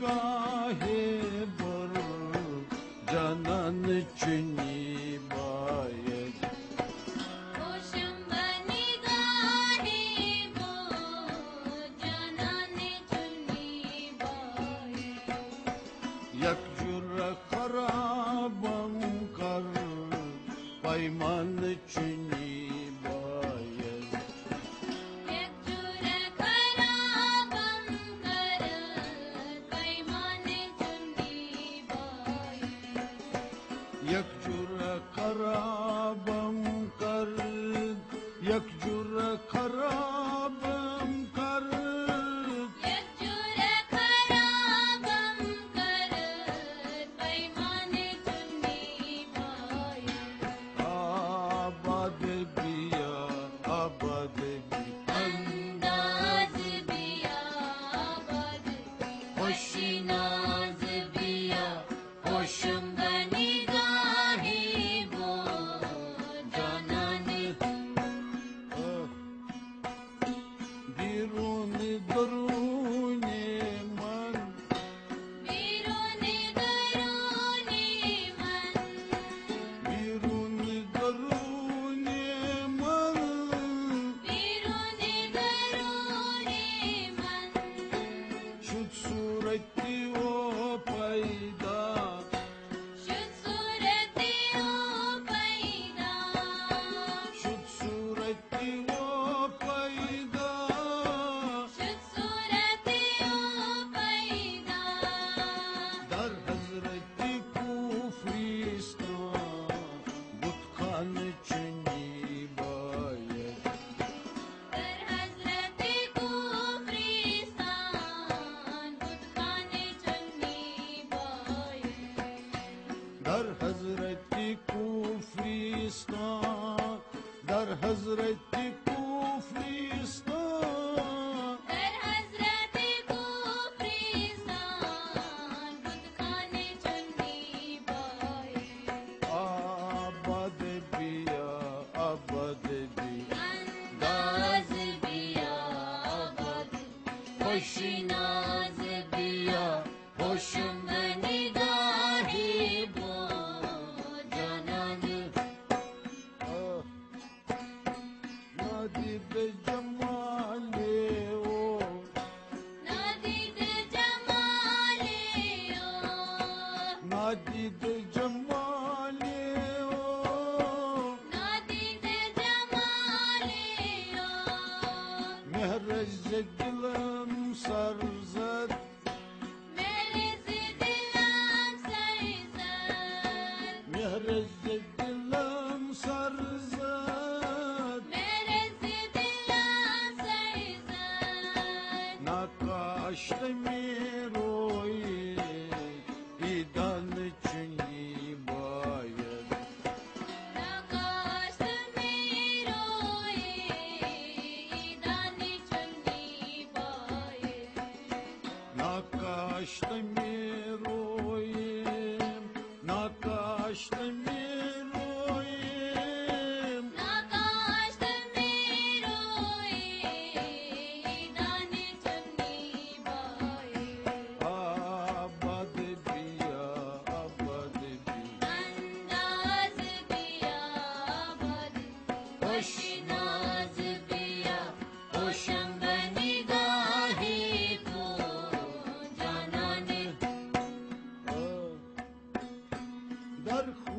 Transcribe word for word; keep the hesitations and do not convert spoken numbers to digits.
निगाहे बर जनन चुनी बायद होशम निगाहे बर जनन चुनी बायद यकजुर खराबम कर पैमान चुनी बायद यकजुर खराबम कर पैमान चुनी बायद यकजुर खराबम कर यकजुर खराबम कर यकजुर खराबम कर पैमान चुनी बायद आबाद बिया आबाद बिया अंदाज बिया आबाद खुशनाज बिया होशम निगाहे वो जानन بیرون درون من بیرون درون من بیرون درون من بیرون درون من شد صورتی و پیدا شد صورتی و پیدا شد صورتی و پیدا شد صورتی و پیدا در حضرت کوفریستان بتخان چنی باید در حضرت کوفریستان بتخان چنی باید در حضرت کوفریستان در حضرت کوفریستان در حضرت کوفریستان بتخان چنی باید آباد بیا آباد بیا انداز بیا آباد خوشناز بیا خوشم نگاهی بو جانان نادی به جمال او نادید جمالی او نادید جمال او نادید جمالی او مهر دلم سر زد مریض دلم سرزد مهر دلم سر زد مریض دلم سرزد نقاشت می روی ایدان چنی باید نقاش میروی دانی چنی باید نقاشت می رویم نقاشت می رویم نقاش میروی دانی چنی باید آباد بیا آباد بیا انداز بیا آباد خوشناز بیا خوشم نگاهی کو جانان در